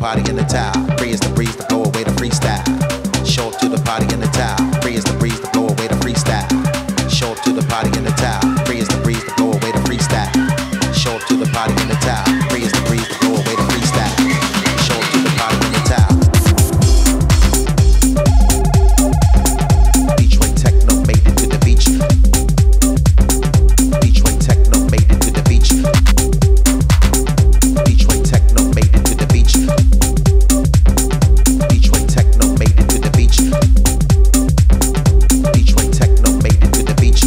party in the towel. Free as the breeze to blow away the freestyle. Show up to the party in the towel. Free as the breeze to blow away the freestyle. Show up to the party in the towel. Free as the breeze to blow away the freestyle. Show up to the party in the towel. Free as the breeze to blow away the freestyle. Show up to the party in the towel. Detroit techno made it to the beach. Detroit techno made it to the beach. Detroit techno made it to the beach. Detroit techno made it to the beach. Detroit techno made it to the beach.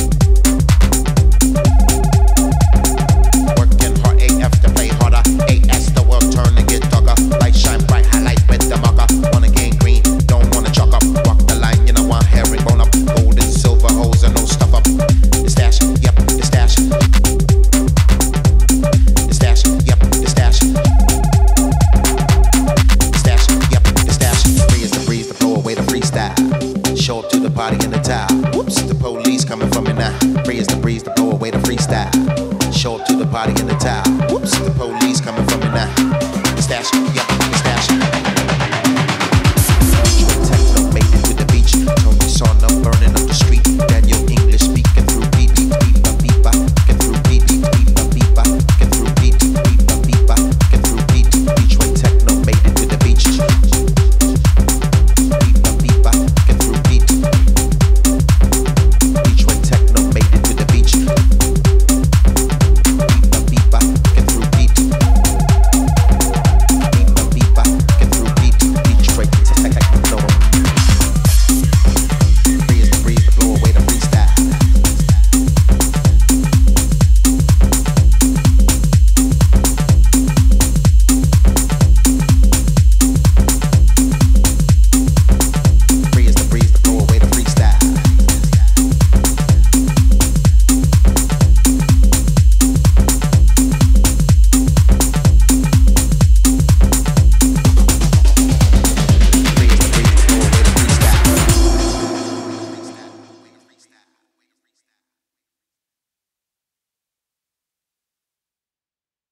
Working hard AF to play harder. AS the world turn to get darker. Light shine bright, highlight with the marker. Wanna gain green, don't wanna chalk up. Walk the line, you know want herringbone up. Gold and silver hoes and no stuff up. The stash, yep, the stash. The stash, yep, the stash. The stash, yep, the stash. Free as the breeze to blow away the freestyle. Show up to the party in the towel. Whoops, the police coming for me now. Free as the breeze to blow away the freestyle. Show up to the party in the towel. Whoops, the police coming for me now. The stash, yep.